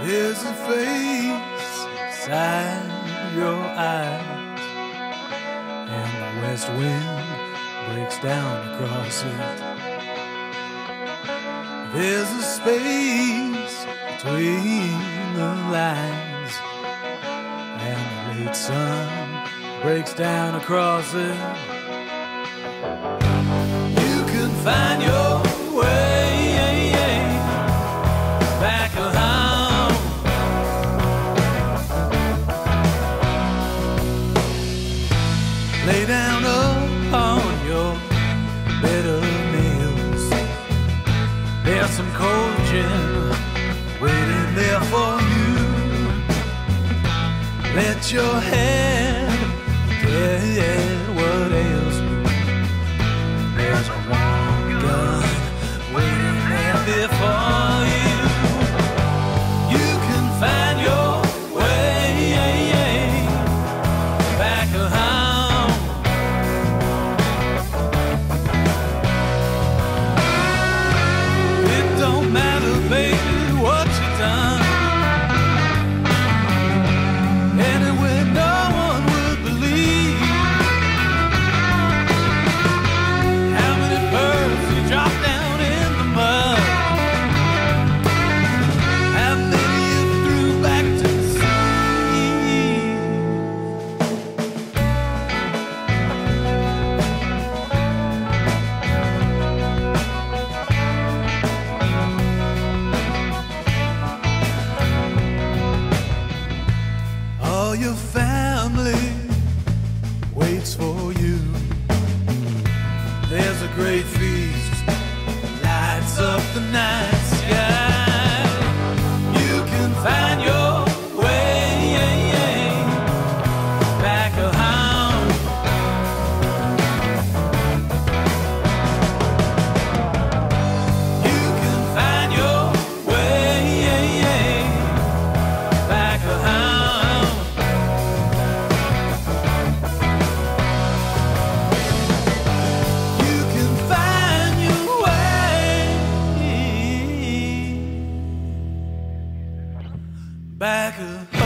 There's a face inside your eyes, and the west wind breaks down across it. There's a space between the lines, and the late sun breaks down across it. You can find your way back home. Lay down upon your bed of nails. There's some cold gin waiting there for you. Let your head get what ails you. There's a warm gun waiting there before you. You can find your way back home. It don't matter, baby, what you done. Anyway, no one would believe how many birds you dropped down in the mud. How many you threw back to the sea. All your family waits for you. There's a great feast lights up the night sky. You can find your way back home. You can find your way back home. You can find your way back home.